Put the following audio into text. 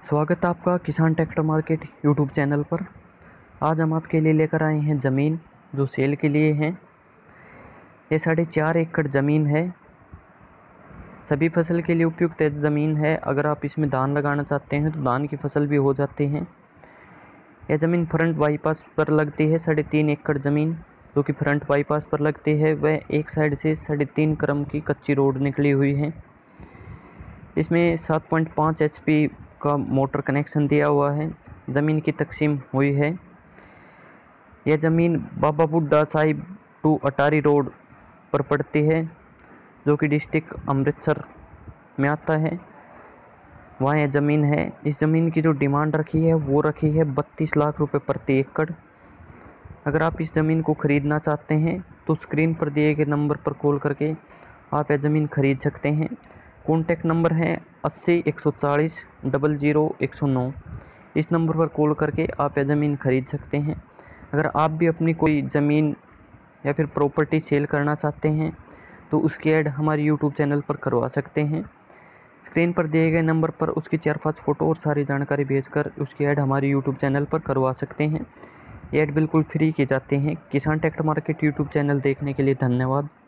स्वागत है आपका किसान ट्रैक्टर मार्केट यूट्यूब चैनल पर। आज हम आपके लिए लेकर आए हैं ज़मीन जो सेल के लिए है। ये 4.5 एकड़ ज़मीन है। सभी फसल के लिए उपयुक्त ज़मीन है। अगर आप इसमें धान लगाना चाहते हैं तो धान की फसल भी हो जाती है। यह ज़मीन फ्रंट बाईपास पर लगती है। 3.5 एकड़ ज़मीन जो कि फ्रंट बाईपास पर लगती है, वह एक साइड से 3.5 क्रम की कच्ची रोड निकली हुई है। इसमें 7.5 HP का मोटर कनेक्शन दिया हुआ है। ज़मीन की तकसीम हुई है। यह ज़मीन बाबा बुड्ढा साहिब टू अटारी रोड पर पड़ती है, जो कि डिस्ट्रिक्ट अमृतसर में आता है। वहाँ यह ज़मीन है। इस ज़मीन की जो डिमांड रखी है वो रखी है 32 लाख रुपए प्रति एकड़। अगर आप इस ज़मीन को ख़रीदना चाहते हैं तो स्क्रीन पर दिए गए नंबर पर कॉल करके आप यह ज़मीन खरीद सकते हैं। कॉन्टैक्ट नंबर है 80 140 00 109। इस नंबर पर कॉल करके आप यह ज़मीन खरीद सकते हैं। अगर आप भी अपनी कोई ज़मीन या फिर प्रॉपर्टी सेल करना चाहते हैं तो उसकी ऐड हमारे यूट्यूब चैनल पर करवा सकते हैं। स्क्रीन पर दिए गए नंबर पर उसकी 4-5 फ़ोटो और सारी जानकारी भेजकर उसकी ऐड हमारे यूट्यूब चैनल पर करवा सकते हैं। ये ऐड बिल्कुल फ्री की जाती हैं। किसान ट्रैक्टर मार्केट यूट्यूब चैनल देखने के लिए धन्यवाद।